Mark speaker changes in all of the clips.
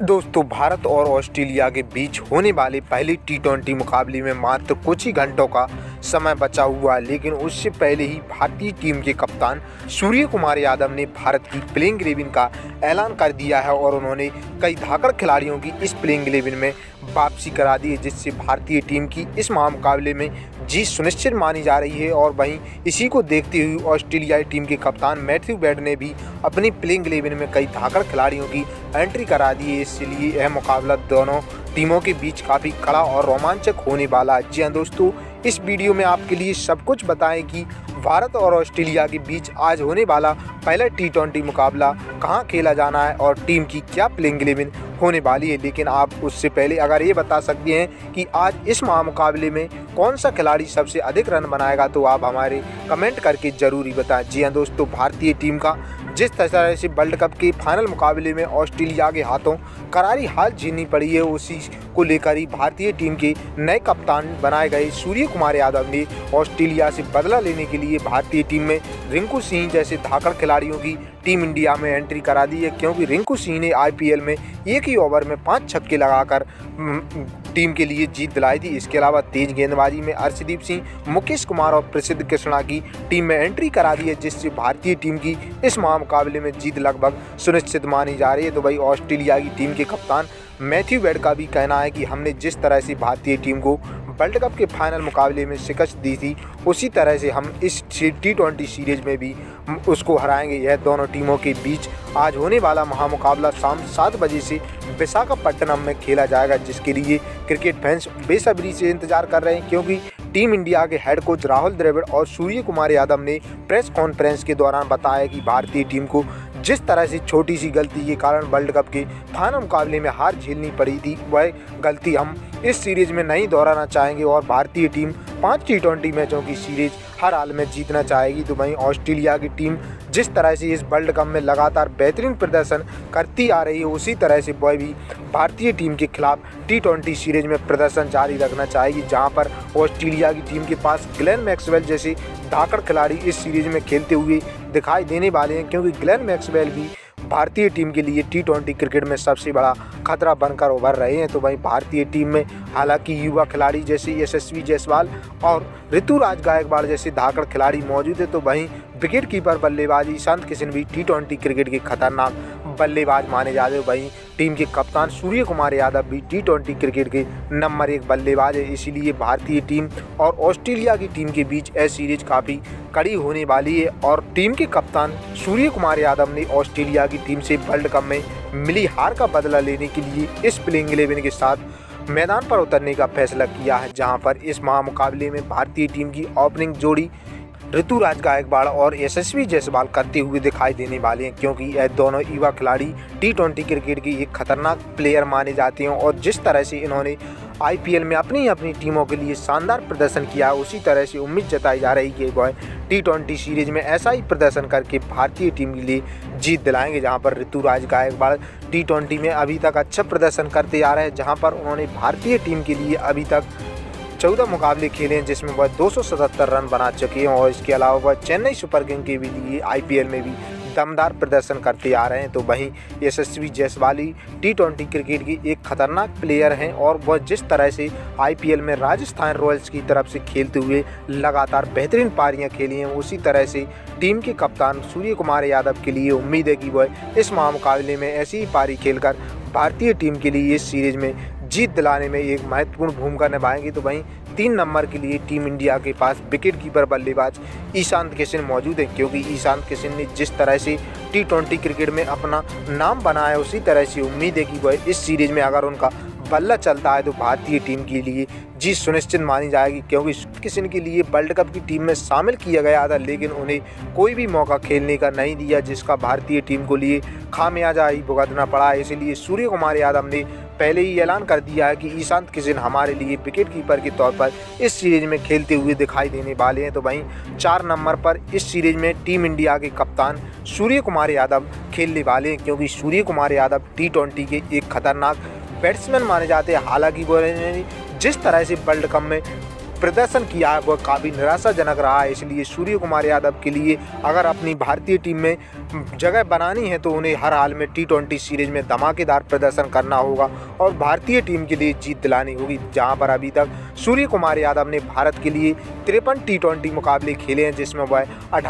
Speaker 1: दोस्तों, भारत और ऑस्ट्रेलिया के बीच होने वाले पहले टी20 मुकाबले में मात्र कुछ ही घंटों का समय बचा हुआ है, लेकिन उससे पहले ही भारतीय टीम के कप्तान सूर्य कुमार यादव ने भारत की प्लेइंग 11 का ऐलान कर दिया है और उन्होंने कई धाकड़ खिलाड़ियों की इस प्लेइंग 11 में वापसी करा दी है, जिससे भारतीय टीम की इस महामुकाबले में जीत सुनिश्चित मानी जा रही है। और वहीं इसी को देखते हुए ऑस्ट्रेलियाई टीम के कप्तान मैथ्यू वेड ने भी अपनी प्लेइंग 11 में कई धाकड़ खिलाड़ियों की एंट्री करा दी है। इसलिए यह मुकाबला दोनों टीमों के बीच काफ़ी कड़ा और रोमांचक होने वाला है। जी हाँ दोस्तों, इस वीडियो में आपके लिए सब कुछ बताएं कि भारत और ऑस्ट्रेलिया के बीच आज होने वाला पहला टी20 मुकाबला कहां खेला जाना है और टीम की क्या प्लेइंग 11 होने वाली है। लेकिन आप उससे पहले अगर ये बता सकते हैं कि आज इस महामुकाबले में कौन सा खिलाड़ी सबसे अधिक रन बनाएगा, तो आप हमारे कमेंट करके ज़रूर बताएं। जी हाँ दोस्तों, भारतीय टीम का जिस तरह से वर्ल्ड कप के फाइनल मुकाबले में ऑस्ट्रेलिया के हाथों करारी हार झेलनी पड़ी है, उसी को लेकर ही भारतीय टीम के नए कप्तान बनाए गए सूर्य कुमार यादव ने ऑस्ट्रेलिया से बदला लेने के लिए भारतीय टीम में रिंकू सिंह जैसे धाकड़ खिलाड़ियों की टीम इंडिया में एंट्री करा दी है। क्योंकि रिंकू सिंह ने IPL में एक ही ओवर में 5 छक्के लगाकर टीम के लिए जीत दिलाई थी। इसके अलावा तेज गेंदबाजी में अर्शदीप सिंह, मुकेश कुमार और प्रसिद्ध कृष्णा की टीम में एंट्री करा दी है, जिससे भारतीय टीम की इस महामुकाबले में जीत लगभग सुनिश्चित मानी जा रही है। तो भाई ऑस्ट्रेलिया की टीम के कप्तान मैथ्यू वेड का भी कहना है कि हमने जिस तरह से भारतीय टीम को वर्ल्ड कप के फाइनल मुकाबले में शिकस्त दी थी, उसी तरह से हम इस टी20 सीरीज में भी उसको हराएंगे। यह दोनों टीमों के बीच आज होने वाला महामुकाबला शाम 7 बजे से विशाखापट्टनम में खेला जाएगा, जिसके लिए क्रिकेट फैंस बेसब्री से इंतजार कर रहे हैं। क्योंकि टीम इंडिया के हेड कोच राहुल द्रविड़ और सूर्य कुमार यादव ने प्रेस कॉन्फ्रेंस के दौरान बताया कि भारतीय टीम को जिस तरह से छोटी सी गलती के कारण वर्ल्ड कप के फाइनल मुकाबले में हार झेलनी पड़ी थी, वह गलती हम इस सीरीज में नहीं दोहराना चाहेंगे और भारतीय टीम 5 टी20 मैचों की सीरीज हर हाल में जीतना चाहेगी। तो वहीं ऑस्ट्रेलिया की टीम जिस तरह से इस वर्ल्ड कप में लगातार बेहतरीन प्रदर्शन करती आ रही है, उसी तरह से वह भी भारतीय टीम के खिलाफ टी20 सीरीज में प्रदर्शन जारी रखना चाहेगी, जहां पर ऑस्ट्रेलिया की टीम के पास ग्लेन मैक्सवेल जैसे धाकड़ खिलाड़ी इस सीरीज में खेलते हुए दिखाई देने वाले हैं। क्योंकि ग्लेन मैक्सवेल भी भारतीय टीम के लिए टी20 क्रिकेट में सबसे बड़ा खतरा बनकर उभर रहे हैं। तो वहीं भारतीय टीम में हालांकि युवा खिलाड़ी जैसे यशस्वी जायसवाल और ऋतुराज गायकवाड़ जैसे धाकड़ खिलाड़ी मौजूद है, तो वहीं विकेट कीपर बल्लेबाज ईशांत किशन भी टी20 क्रिकेट के खतरनाक बल्लेबाज माने जाते हैं। वहीं टीम के कप्तान सूर्य कुमार यादव भी टी20 क्रिकेट के नंबर 1 बल्लेबाज है। इसीलिए भारतीय टीम और ऑस्ट्रेलिया की टीम के बीच यह सीरीज काफ़ी कड़ी होने वाली है। और टीम के कप्तान सूर्य कुमार यादव ने ऑस्ट्रेलिया की टीम से वर्ल्ड कप में मिली हार का बदला लेने के लिए इस प्लेइंग 11 के साथ मैदान पर उतरने का फैसला किया है, जहां पर इस महामुकाबले में भारतीय टीम की ओपनिंग जोड़ी ऋतुराज गायकवाड़ और यशस्वी जायसवाल करते हुए दिखाई देने वाले हैं। क्योंकि यह दोनों युवा खिलाड़ी टी20 क्रिकेट की एक खतरनाक प्लेयर माने जाते हैं और जिस तरह से इन्होंने IPL में अपनी टीमों के लिए शानदार प्रदर्शन किया, उसी तरह से उम्मीद जताई जा रही है कि वह टी20 सीरीज में ऐसा ही प्रदर्शन करके भारतीय टीम के लिए जीत दिलाएंगे। जहां पर ऋतुराज गायकवाड़ टी20 में अभी तक अच्छा प्रदर्शन करते आ रहे हैं, जहां पर उन्होंने भारतीय टीम के लिए अभी तक 14 मुकाबले खेले हैं, जिसमें वह 277 रन बना चुके हैं। और इसके अलावा वह चेन्नई सुपर किंग के भी लिए IPL में भी दमदार प्रदर्शन करते आ रहे हैं। तो वहीं यशस्वी जायसवाल टी20 क्रिकेट की एक खतरनाक प्लेयर हैं और वह जिस तरह से IPL में राजस्थान रॉयल्स की तरफ से खेलते हुए लगातार बेहतरीन पारियां खेली हैं, उसी तरह से टीम के कप्तान सूर्य कुमार यादव के लिए उम्मीद है कि वह इस महामुकाबले में ऐसी ही पारी खेलकर भारतीय टीम के लिए इस सीरीज में जीत दिलाने में एक महत्वपूर्ण भूमिका निभाएंगे। तो वहीं 3 नंबर के लिए टीम इंडिया के पास विकेट कीपर बल्लेबाज ईशांत किशन मौजूद है। क्योंकि ईशांत किशन ने जिस तरह से टी20 क्रिकेट में अपना नाम बनाया, उसी तरह से उम्मीद है कि वह इस सीरीज में अगर उनका बल्ला चलता है तो भारतीय टीम के लिए जीत सुनिश्चित मानी जाएगी। क्योंकि किशन के लिए वर्ल्ड कप की टीम में शामिल किया गया था, लेकिन उन्हें कोई भी मौका खेलने का नहीं दिया, जिसका भारतीय टीम को लिए खामियाजा ही भुगतना पड़ा। इसलिए सूर्य कुमार यादव ने पहले ही ऐलान कर दिया है कि ईशांत किशन हमारे लिए विकेट कीपर के तौर पर इस सीरीज में खेलते हुए दिखाई देने वाले हैं। तो वहीं 4 नंबर पर इस सीरीज में टीम इंडिया के कप्तान सूर्य कुमार यादव खेलने वाले हैं। क्योंकि सूर्य कुमार यादव टी20 के एक खतरनाक बैट्समैन माने जाते हैं। हालांकि वो जिस तरह से वर्ल्ड कप में प्रदर्शन किया वह काफ़ी निराशाजनक रहा है। इसलिए सूर्य कुमार यादव के लिए अगर अपनी भारतीय टीम में जगह बनानी है तो उन्हें हर हाल में T20 सीरीज में धमाकेदार प्रदर्शन करना होगा और भारतीय टीम के लिए जीत दिलानी होगी। जहां पर अभी तक सूर्य कुमार यादव ने भारत के लिए 53 T20 मुकाबले खेले हैं, जिसमें वह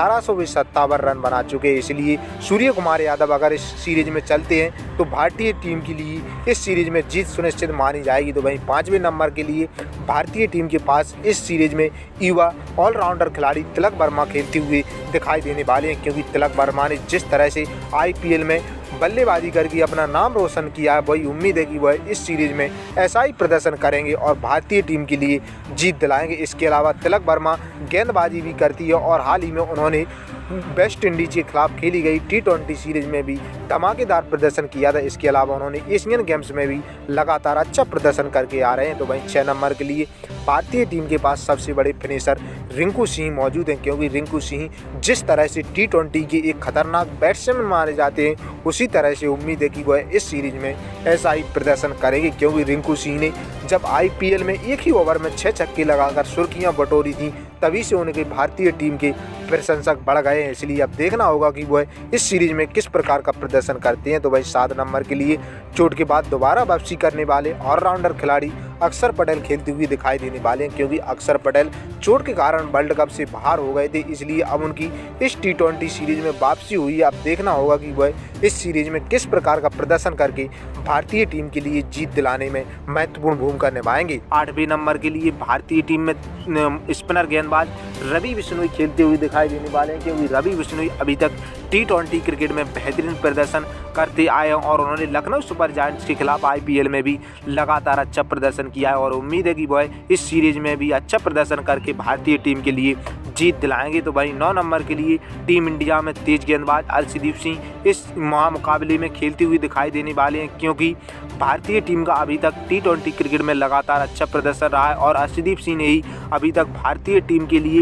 Speaker 1: 1857 रन बना चुके हैं। इसलिए सूर्य कुमार यादव अगर इस सीरीज में चलते हैं तो भारतीय टीम के लिए इस सीरीज में जीत सुनिश्चित मानी जाएगी। तो वहीं 5वें नंबर के लिए भारतीय टीम के पास इस सीरीज में युवा ऑलराउंडर खिलाड़ी तिलक वर्मा खेलते हुए दिखाई देने वाले हैं, क्योंकि तिलक वर्मा ने जिस तरह से IPL में बल्लेबाजी करके अपना नाम रोशन किया है, वही उम्मीद है कि वह इस सीरीज में ऐसा ही प्रदर्शन करेंगे और भारतीय टीम के लिए जीत दिलाएंगे। इसके अलावा तिलक वर्मा गेंदबाजी भी करती है और हाल ही में उन्होंने वेस्ट इंडीज के खिलाफ खेली गई T20 सीरीज में भी धमाकेदार प्रदर्शन किया था। इसके अलावा उन्होंने एशियन गेम्स में भी लगातार अच्छा प्रदर्शन करके आ रहे हैं। तो वहीं 6 नंबर के लिए भारतीय टीम के पास सबसे बड़े फिनिशर रिंकू सिंह मौजूद हैं, क्योंकि रिंकू सिंह जिस तरह से T20 के एक खतरनाक बैट्समैन माने जाते हैं, उसी तरह से उम्मीद है कि वह इस सीरीज में ऐसा ही प्रदर्शन करेंगे। क्योंकि रिंकू सिंह ने जब IPL में एक ही ओवर में 6 छक्के लगाकर सुर्खियां बटोरी थी, तभी से उनके भारतीय टीम के प्रशंसक बढ़ गए हैं। इसलिए अब देखना होगा कि वह इस सीरीज में किस प्रकार का प्रदर्शन करते हैं। तो वही 7 नंबर के लिए चोट के बाद दोबारा वापसी करने वाले ऑलराउंडर खिलाड़ी अक्षर पटेल खेलते हुए दिखाई देने वाले हैं, क्योंकि अक्षर पटेल चोट के कारण वर्ल्ड कप से बाहर हो गए थे। इसलिए अब उनकी इस T20 सीरीज में वापसी हुई है। अब देखना होगा कि वह इस सीरीज में किस प्रकार का प्रदर्शन करके भारतीय टीम के लिए जीत दिलाने में महत्वपूर्ण भूमिका निभाएंगे। 8वें नंबर के लिए भारतीय टीम में स्पिनर गेंदबाज रवि बिश्नोई खेलते हुए दिखाई देने वाले हैं, क्योंकि रवि बिश्नोई अभी तक T20 क्रिकेट में बेहतरीन प्रदर्शन करते आए हैं और उन्होंने लखनऊ सुपर जायंट्स के खिलाफ IPL में भी लगातार अच्छा प्रदर्शन किया है और उम्मीद है कि वह इस सीरीज में भी अच्छा प्रदर्शन करके भारतीय टीम के लिए जीत दिलाएंगे। तो वहीं 9 नंबर के लिए टीम इंडिया में तेज गेंदबाज अर्शदीप सिंह इस महामुकाबले में खेलते हुए दिखाई देने वाले हैं, क्योंकि भारतीय टीम का अभी तक T20 क्रिकेट में लगातार अच्छा प्रदर्शन रहा है और अर्शदीप सिंह ने ही अभी तक भारतीय टीम के लिए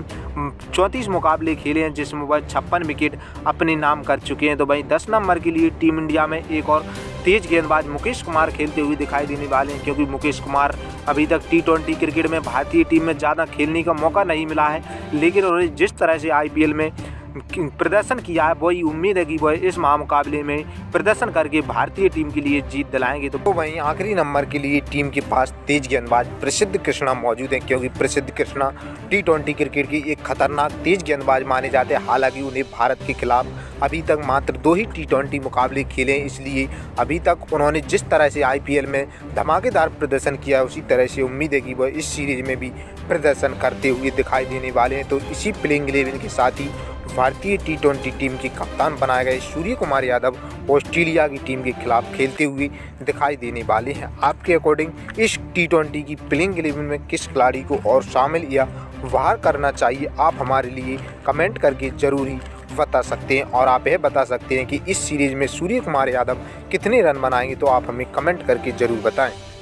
Speaker 1: 34 मुकाबले खेले हैं, जिसमें वह 56 विकेट अपने नाम कर चुके हैं। तो वहीं 10 नंबर के लिए टीम इंडिया में एक और तेज गेंदबाज मुकेश कुमार खेलते हुए दिखाई देने वाले हैं, क्योंकि मुकेश कुमार अभी तक T20 क्रिकेट में भारतीय टीम में ज़्यादा खेलने का मौका नहीं मिला है, लेकिन उन्होंने जिस तरह से IPL में प्रदर्शन किया है, वही उम्मीद है कि वह इस महामुकाबले में प्रदर्शन करके भारतीय टीम के लिए जीत दिलाएंगे। तो वहीं आखिरी नंबर के लिए टीम के पास तेज गेंदबाज प्रसिद्ध कृष्णा मौजूद हैं, क्योंकि प्रसिद्ध कृष्णा T20 क्रिकेट की एक खतरनाक तेज गेंदबाज माने जाते हैं। हालांकि उन्हें भारत के खिलाफ अभी तक मात्र 2 ही T20 मुकाबले खेले हैं, इसलिए अभी तक उन्होंने जिस तरह से IPL में धमाकेदार प्रदर्शन किया है, उसी तरह से उम्मीद है कि वह इस सीरीज में भी प्रदर्शन करते हुए दिखाई देने वाले हैं। तो इसी प्लेइंग 11 के साथ ही भारतीय T20 टीम के कप्तान बनाए गए सूर्य कुमार यादव ऑस्ट्रेलिया की टीम के खिलाफ खेलते हुए दिखाई देने वाले हैं। आपके अकॉर्डिंग इस T20 की प्लेइंग 11 में किस खिलाड़ी को और शामिल या बाहर करना चाहिए, आप हमारे लिए कमेंट करके ज़रूर ही बता सकते हैं। और आप यह बता सकते हैं कि इस सीरीज़ में सूर्य कुमार यादव कितने रन बनाएंगे, तो आप हमें कमेंट करके ज़रूर बताएं।